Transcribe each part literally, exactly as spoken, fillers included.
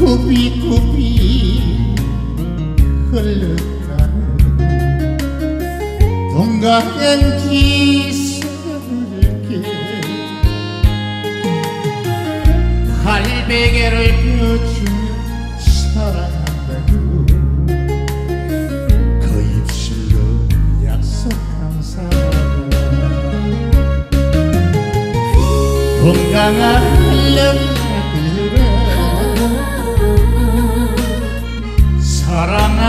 굽이굽이 흘러가는 동강행 기슭에 갈배개를 펴주며 사랑한다고 그 입술로 약속한 사람 동강아 흘러가더라 사랑아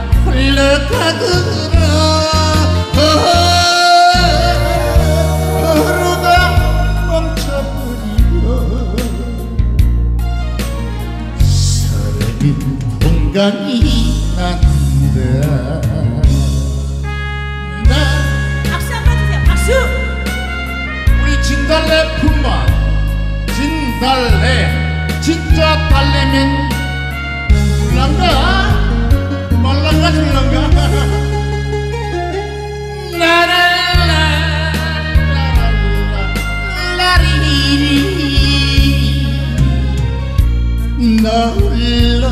흘러가더라 흐르다 멈춰버리고 사랑인 동강이 난다. 박수 한번 주세요. 박수. 우리 진달래 품바 진달래 진짜 달래면 줄란가 말랑가 줄란가 라라라 라리리 나 홀로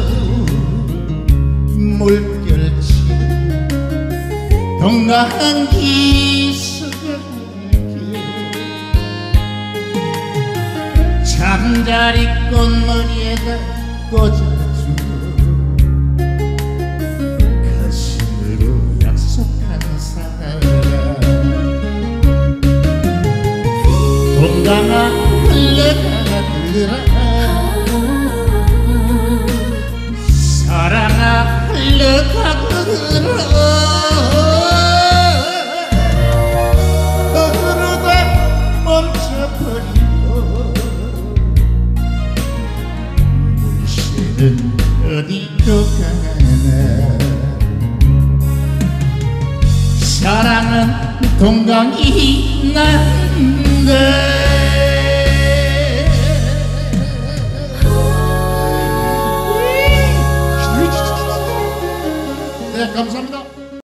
물결치 동강한 기슭에 잠자리 꽃머리에다 꽂아주고 가슴으로 약속한 사람 동강아 흘러가더라 사랑아 흘러가더라 흐르다 멈춰버리고 물새는 어디로 가나 사랑은 동강이 난다. 네, 감사합니다.